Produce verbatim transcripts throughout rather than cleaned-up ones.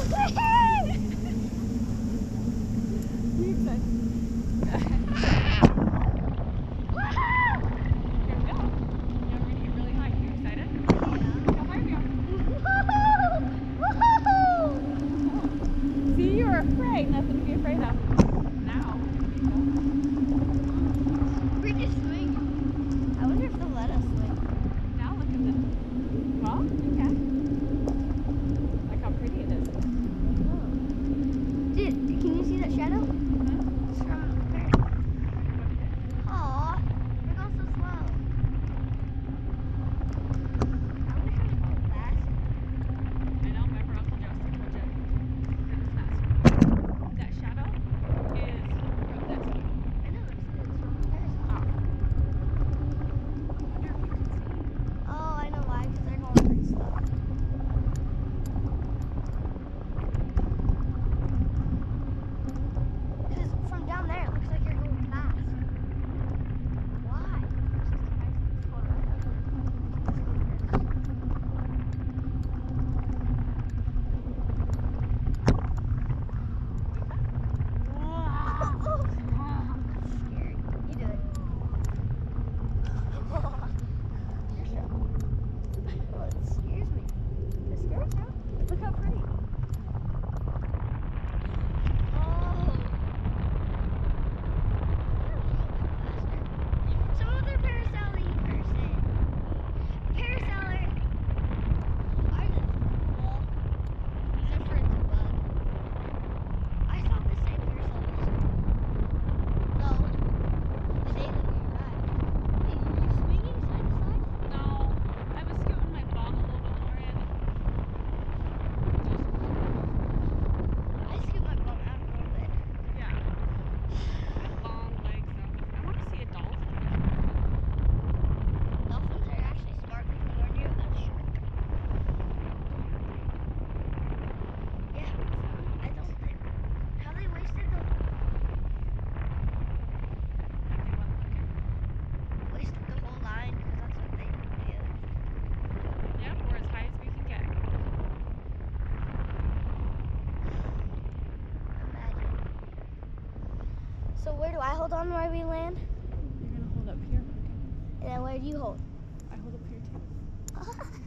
So where do I hold on where we land? You're gonna hold up here. And then where do you hold? I hold up here too. Let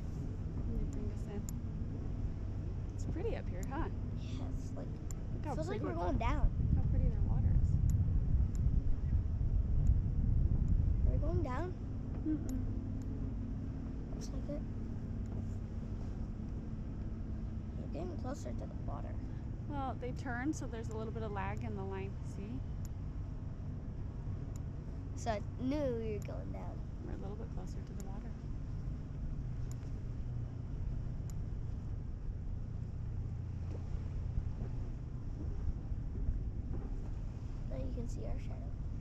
me bring us in. It's pretty up here, huh? Yeah, it's like, Look how feels like pretty we're it- going down. Look how pretty their water is. Are we going down? Mm-mm. Looks like it. We're getting closer to the water. Well, they turn, so there's a little bit of lag in the line. See? So I knew we were going down. We're a little bit closer to the water. Now you can see our shadow.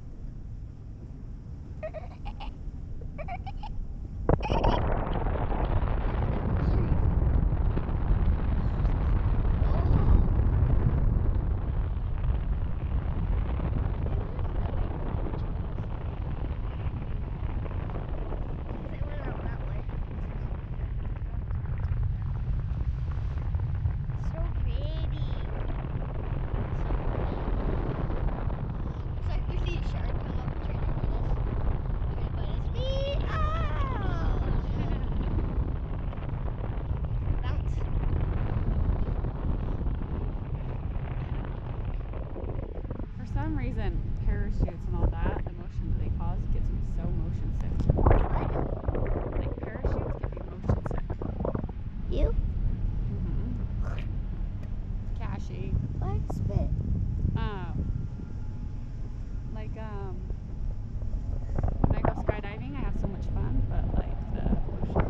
For some reason, parachutes and all that, the motion that they cause gets me so motion sick. Like parachutes get me motion sick. You? Mm-hmm. Cashy. What? Spit. Um, like, um, when I go skydiving, I have so much fun, but like the ocean.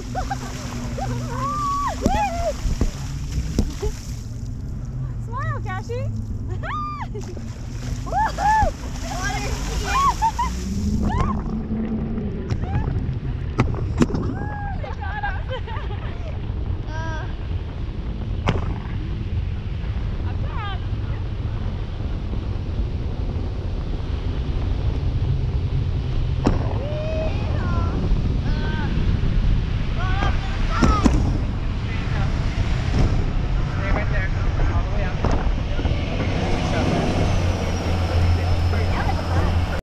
Smile, Kashi.